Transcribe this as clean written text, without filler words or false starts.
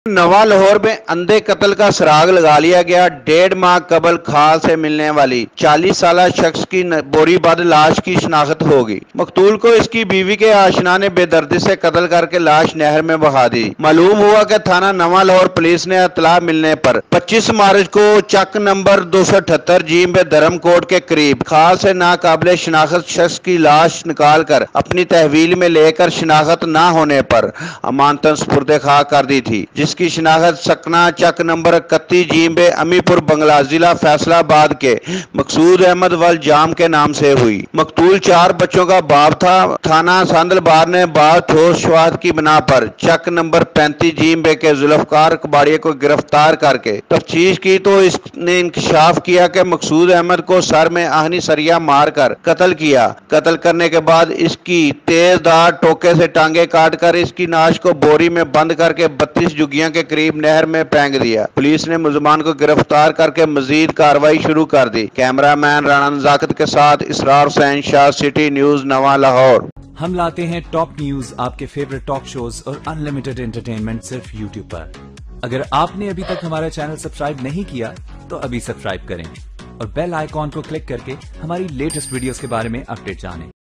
नवा लाहौर में अंधे कत्ल का सुराग लगा लिया गया। 1.5 माह कबल खाल से मिलने वाली 40 साल शख्स की बोरीबंद लाश की शिनाख्त होगी। मकतूल को इसकी बीवी के आशना ने बेदर्दी से कत्ल करके लाश नहर में बहा दी। मालूम हुआ कि थाना नवा लाहौर पुलिस ने इत्तला मिलने पर 25 मार्च को चक नंबर 278 जीम धर्मकोट के करीब खाल से नाकाबिले शिनाख्त शख्स की लाश निकाल कर अपनी तहवील में लेकर शिनाख्त न होने पर अमानतन सुपुर्द खाक कर दी थी, जिसकी शिनाख्त सकना चक नंबर 31 जीम अमीपुर बंगला जिला फैसलाबाद के मकसूद अहमद वल जाम के नाम से हुई। मकतूल 4 बच्चों का बाप था। थाना सांदलबार ने बाद ठोस शवाहद की बिना पर चक नंबर 35 जीम के जुल्फकार कबाड़िया को गिरफ्तार करके तफ्तीश की तो इसने इंकशाफ किया कि मकसूद अहमद को सर में आहनी सरिया मारकर कत्ल किया। कत्ल करने के बाद इसकी तेजदार टोके से टांगे काटकर इसकी नाश को बोरी में बंद करके 32 जुगियां के करीब नहर में फेंक दिया। पुलिस ने मुलजमान को गिरफ्तार करके मजीद कार्रवाई शुरू कर दी। कैमरामैन राणा नजाकत के साथ इसरार हुसैन शाह, सिटी न्यूज नवा लाहौर। हम लाते हैं टॉप न्यूज, आपके फेवरेट टॉक शोज और अनलिमिटेड एंटरटेनमेंट सिर्फ यूट्यूब पर। अगर आपने अभी तक हमारा चैनल सब्सक्राइब नहीं किया तो अभी सब्सक्राइब करें और बेल आइकॉन को क्लिक करके हमारी लेटेस्ट वीडियोस के बारे में अपडेट जानें।